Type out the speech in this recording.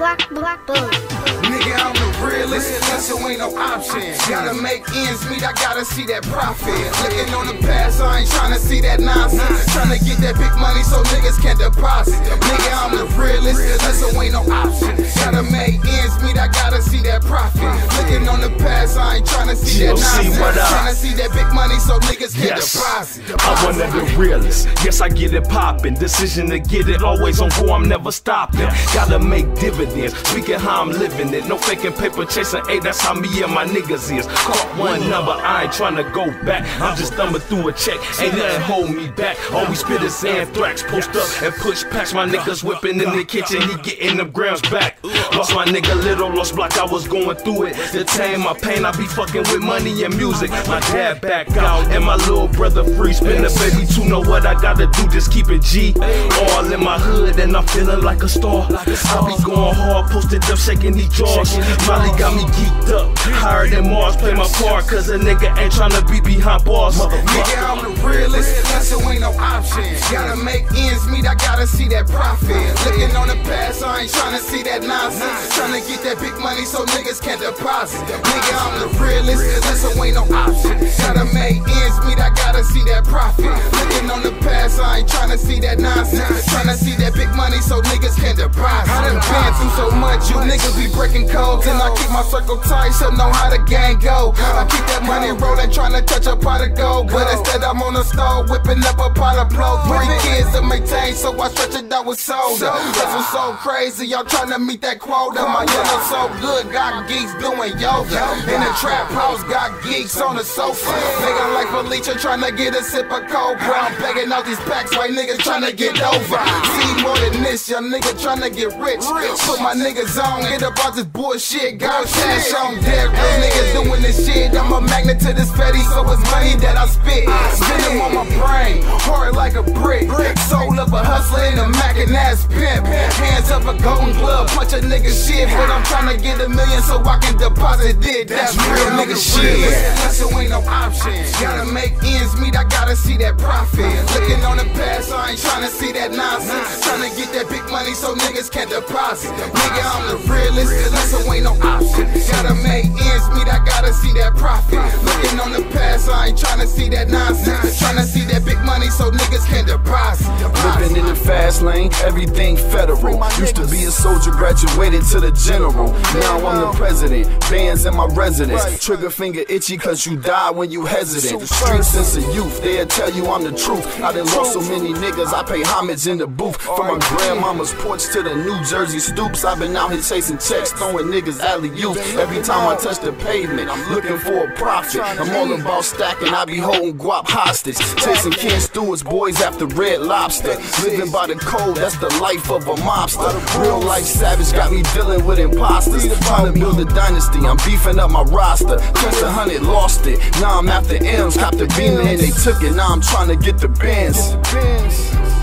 Boom. Nigga, I'm the realest, hustle ain't no option. Gotta make ends meet, I gotta see that profit. Looking on the past, I ain't tryna see that nonsense. Tryna get that big money so niggas can deposit. Nigga, I'm the realest, hustle ain't no option. Gotta make ends meet, I gotta see that profit. Looking on the past, I ain't tryna see that nonsense. Tryna see that big money so niggas can deposit. I'm one of the realists, yes I get it poppin'. Decision to get it, always on go, I'm never stopping. Gotta make dividends, speaking how I'm living it. No faking paper chasing, hey, that's how me and my niggas is. Caught one number, I ain't tryna go back. I'm just thumbing through a check, ain't nothing hold me back. All we spit is anthrax, post up and push packs. My niggas whipping in the kitchen, he getting them grams back. Lost my nigga little, lost block, I was going through it. To tame my pain, I be fucking with money and music. My dad back out, and my little brother free. Spin the baby to know what I gotta do, just keep it G. All in my hood, and I'm feeling like a star. I be going hard, posted up, shaking these jaws. Molly got me geeked up, higher than Mars, play my part, cause a nigga ain't tryna be behind bars. Nigga, I'm the realest, hustle ain't no option. Gotta make ends meet, I gotta see that profit. Looking on the past, I ain't tryna see that nonsense. Tryna get that big money so niggas can deposit. Nigga, I'm the realest, hustle ain't no option. Gotta make ends meet, I gotta see that profit. Looking on the past, I ain't tryna see that nonsense. Tryna see that big money so niggas can deposit. I done been through so much, you niggas be breaking codes. And I keep my circle tight, so know how the gang go. I keep that money rolling, tryna touch a pot of gold. But instead I'm on the stove, whipping up a pot of blow. 3 kids to maintain, so I stretch it out with soda. Hustle so crazy, y'all tryna meet that quota. My yellow so good, got geeks doing yoga. In the trap house, got geeks on the sofa. Nigga like Felicia tryna get a sip of cold brown. Begging out these packs, white niggas tryna get over. See more than this, young nigga tryna get rich. Put my niggas on, get up out this bullshit. Got cash on dead, real niggas doing this shit. I'm a magnet to this fatty, so it's money that I spit. Spinning on my brain, hard like a brick. Soul of a hustler and a mackin' ass pimp. Hands up a golden glove, punch a nigga shit. But I'm tryna get $1 million so I can deposit it. That's real nigga shit. Hustle ain't no option. Gotta make ends meet, I gotta see that profit. Looking on the past, I ain't tryna see that nonsense. Tryna get that big money so niggas can deposit. Nigga, I'm the realest, hustle ain't no option. Gotta make ends meet, I gotta see that profit. Looking on the past, I ain't tryna see that nonsense. Tryna see that big money so niggas can deposit. Living in the fast lane, everything federal. Used to be a soldier, graduated to the general. Now I'm the president, bands in my residence. Trigger finger itchy cause you die when you hesitant. Street sense of youth, they'll tell you I'm the truth. I done lost so many niggas, I pay homage in the booth. From my grandmama's porch to the New Jersey stoops, I've been out here chasing checks, throwing niggas alley-oop. Every time I touch the pavement, I'm looking for a profit. I'm all about stacking, I be holding guap hostage. Chasing Ken Stewart's boys after Red Lobster. Living by the code, that's the life of a mobster. Real life savage got me dealing with imposters. Trying to build a dynasty, I'm beefing up my roster. Just 100, lost it. Now I'm after M's, copped the Beamer and they took it. Now I'm trying to get the Benz.